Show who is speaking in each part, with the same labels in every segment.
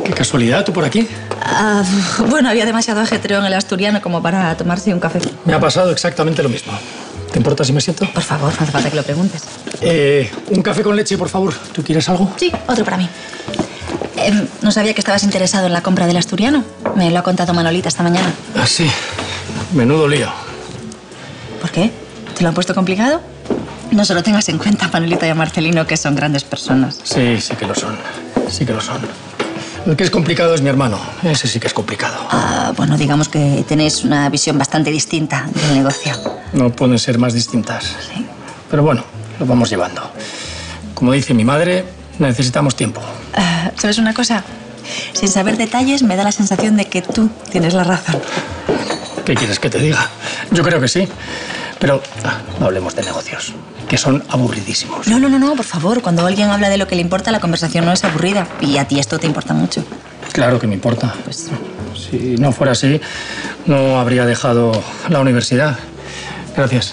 Speaker 1: Qué casualidad, ¿tú por aquí?
Speaker 2: Bueno, había demasiado ajetreo en el Asturiano como para tomarse un café.
Speaker 1: Me ha pasado exactamente lo mismo. ¿Te importa si me siento?
Speaker 2: Por favor, no hace falta que lo preguntes.
Speaker 1: Un café con leche, por favor. ¿Tú quieres algo?
Speaker 2: Sí, otro para mí. No sabía que estabas interesado en la compra del Asturiano. Me lo ha contado Manolita esta mañana.
Speaker 1: Ah, sí. Menudo lío.
Speaker 2: ¿Por qué? ¿Te lo han puesto complicado? No solo tengas en cuenta a Manolita y a Marcelino, que son grandes personas.
Speaker 1: Sí, sí que lo son. Sí que lo son. El que es complicado es mi hermano. Ese sí que es complicado.
Speaker 2: Bueno, digamos que tenéis una visión bastante distinta del negocio.
Speaker 1: No pueden ser más distintas.
Speaker 2: Sí.
Speaker 1: Pero bueno, lo vamos llevando. Como dice mi madre, necesitamos tiempo.
Speaker 2: ¿Sabes una cosa? Sin saber detalles, me da la sensación de que tú tienes la razón.
Speaker 1: ¿Qué quieres que te diga? Yo creo que sí. Pero no hablemos de negocios, que son aburridísimos.
Speaker 2: No, por favor. Cuando alguien habla de lo que le importa, la conversación no es aburrida. Y a ti esto te importa mucho.
Speaker 1: Claro que me importa.
Speaker 2: Pues
Speaker 1: si no fuera así, no habría dejado la universidad. Gracias.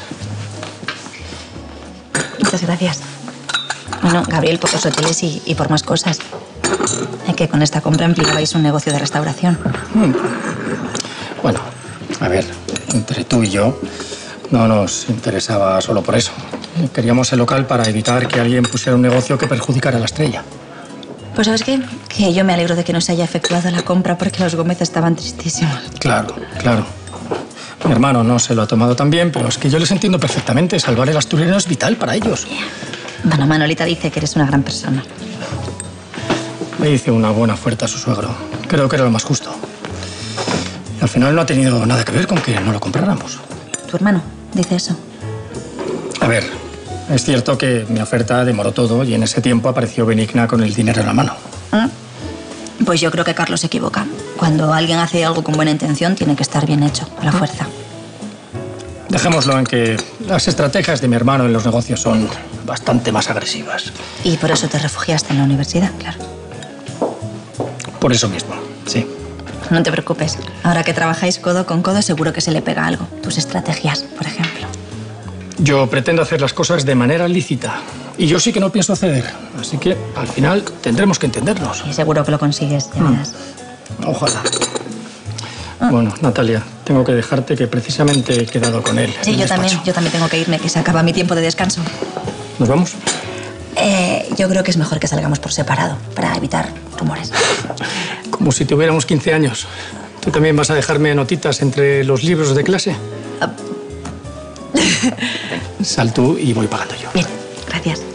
Speaker 2: Muchas gracias. Bueno, Gabriel, por los hoteles y por más cosas. Que con esta compra empleabais un negocio de restauración.
Speaker 1: Bueno, a ver, entre tú y yo no nos interesaba solo por eso. Queríamos el local para evitar que alguien pusiera un negocio que perjudicara a la Estrella.
Speaker 2: Pues ¿sabes qué? Que yo me alegro de que no se haya efectuado la compra porque los Gómez estaban tristísimos.
Speaker 1: Claro, claro. Mi hermano no se lo ha tomado tan bien, pero es que yo les entiendo perfectamente. Salvar el Asturiano es vital para ellos.
Speaker 2: Bueno, Manolita dice que eres una gran persona.
Speaker 1: Le hice una buena oferta a su suegro. Creo que era lo más justo. Y al final no ha tenido nada que ver con que no lo compráramos.
Speaker 2: ¿Tu hermano dice eso?
Speaker 1: A ver, es cierto que mi oferta demoró todo y en ese tiempo apareció Benigna con el dinero en la mano.
Speaker 2: Pues yo creo que Carlos se equivoca. Cuando alguien hace algo con buena intención, tiene que estar bien hecho, a la fuerza.
Speaker 1: Dejémoslo en que las estrategias de mi hermano en los negocios son bastante más agresivas.
Speaker 2: Y por eso te refugiaste en la universidad, claro.
Speaker 1: Por eso mismo, sí.
Speaker 2: No te preocupes. Ahora que trabajáis codo con codo, seguro que se le pega algo. Tus estrategias, por ejemplo.
Speaker 1: Yo pretendo hacer las cosas de manera lícita. Y yo sí que no pienso ceder. Así que, al final, tendremos que entendernos.
Speaker 2: Y seguro que lo consigues, ya verás.
Speaker 1: Ojalá. Bueno, Natalia, tengo que dejarte que precisamente he quedado con él.
Speaker 2: Sí, yo también tengo que irme, que se acaba mi tiempo de descanso.
Speaker 1: ¿Nos vamos?
Speaker 2: Yo creo que es mejor que salgamos por separado, para evitar rumores.
Speaker 1: Como si tuviéramos 15 años. ¿Tú también vas a dejarme notitas entre los libros de clase? Sal tú y voy pagando yo.
Speaker 2: Bien, gracias.